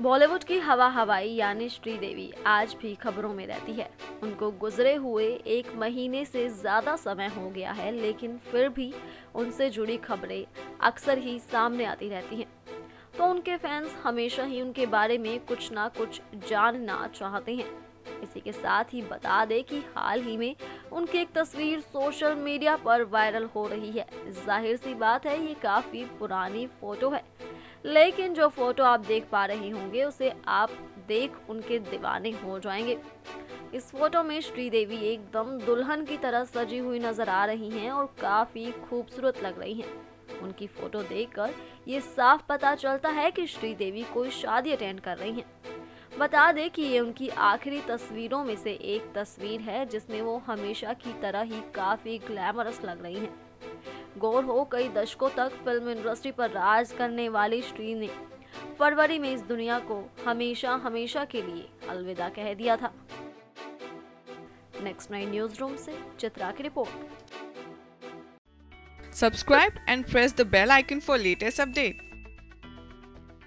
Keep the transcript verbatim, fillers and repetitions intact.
बॉलीवुड की हवा हवाई यानी श्रीदेवी आज भी खबरों में रहती है। उनको गुजरे हुए एक महीने से ज्यादा समय हो गया है, लेकिन फिर भी उनसे जुड़ी खबरें अक्सर ही सामने आती रहती हैं। तो उनके फैंस हमेशा ही उनके बारे में कुछ ना कुछ जानना चाहते हैं। इसी के साथ ही बता दें कि हाल ही में उनकी एक तस्वीर सोशल मीडिया पर वायरल हो रही है। जाहिर सी बात है, ये काफी पुरानी फोटो है, लेकिन जो फोटो आप देख पा रहे होंगे उसे आप देख उनके दीवाने हो जाएंगे। इस फोटो में श्रीदेवी एकदम दुल्हन की तरह सजी हुई नजर आ रही हैं और काफी खूबसूरत लग रही हैं। उनकी फोटो देखकर ये साफ पता चलता है कि श्रीदेवी कोई शादी अटेंड कर रही हैं। बता दें कि ये उनकी आखिरी तस्वीरों में से एक तस्वीर है, जिसमें वो हमेशा की तरह ही काफी ग्लैमरस लग रही हैं। गौर हो, कई दशकों तक फिल्म इंडस्ट्री पर राज करने वाली श्री ने फरवरी में इस दुनिया को हमेशा हमेशा के लिए अलविदा कह दिया था। नेक्स्ट नाइन न्यूज रूम से चित्रा की report. Subscribe and press the bell icon for latest update.